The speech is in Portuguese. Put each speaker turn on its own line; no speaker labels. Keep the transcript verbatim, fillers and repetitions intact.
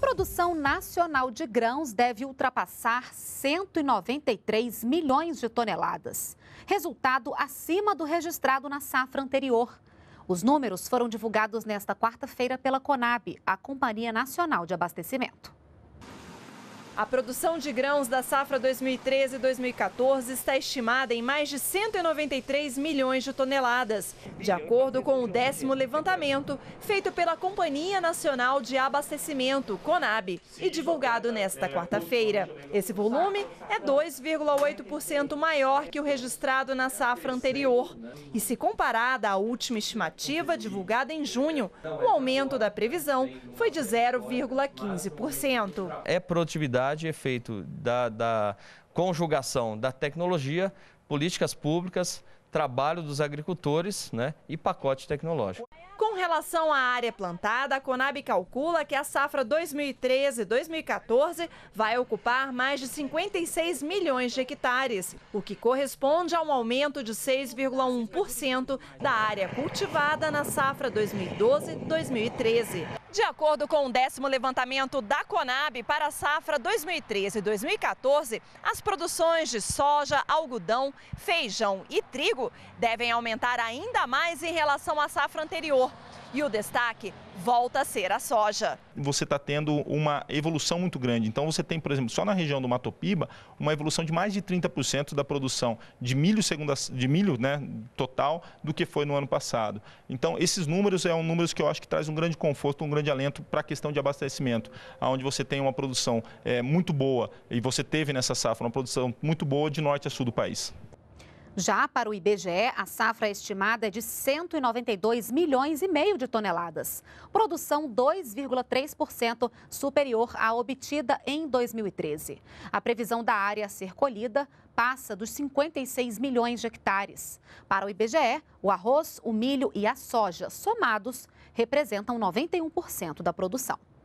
produção nacional de grãos deve ultrapassar cento e noventa e três milhões de toneladas, resultado acima do registrado na safra anterior. Os números foram divulgados nesta quarta-feira pela Conab, a Companhia Nacional de Abastecimento.
A produção de grãos da safra dois mil e treze e dois mil e quatorze está estimada em mais de cento e noventa e três milhões de toneladas, de acordo com o décimo levantamento feito pela Companhia Nacional de Abastecimento, Conab, e divulgado nesta quarta-feira. Esse volume é dois vírgula oito por cento maior que o registrado na safra anterior. E se comparada à última estimativa divulgada em junho, o aumento da previsão foi de zero vírgula quinze por cento.
É produtividade efeito da, da conjugação da tecnologia, políticas públicas, trabalho dos agricultores, né, e pacote tecnológico.
Com relação à área plantada, a Conab calcula que a safra dois mil e treze e dois mil e quatorze vai ocupar mais de cinquenta e seis milhões de hectares, o que corresponde a um aumento de seis vírgula um por cento da área cultivada na safra dois mil e doze e dois mil e treze. De acordo com o décimo levantamento da Conab, para a safra dois mil e treze e dois mil e quatorze, as produções de soja, algodão, feijão e trigo devem aumentar ainda mais em relação à safra anterior. E o destaque volta a ser a soja.
Você está tendo uma evolução muito grande. Então você tem, por exemplo, só na região do Mato Piba, uma evolução de mais de trinta por cento da produção de milho, segunda, de milho né, total do que foi no ano passado. Então esses números são números que eu acho que traz um grande conforto, um grande alento para a questão de abastecimento, onde você tem uma produção é, muito boa, e você teve nessa safra uma produção muito boa de norte a sul do país.
Já para o I B G E, a safra estimada é de cento e noventa e dois milhões e meio de toneladas. Produção dois vírgula três por cento superior à obtida em dois mil e treze. A previsão da área a ser colhida passa dos cinquenta e seis milhões de hectares. Para o I B G E, o arroz, o milho e a soja somados representam noventa e um por cento da produção.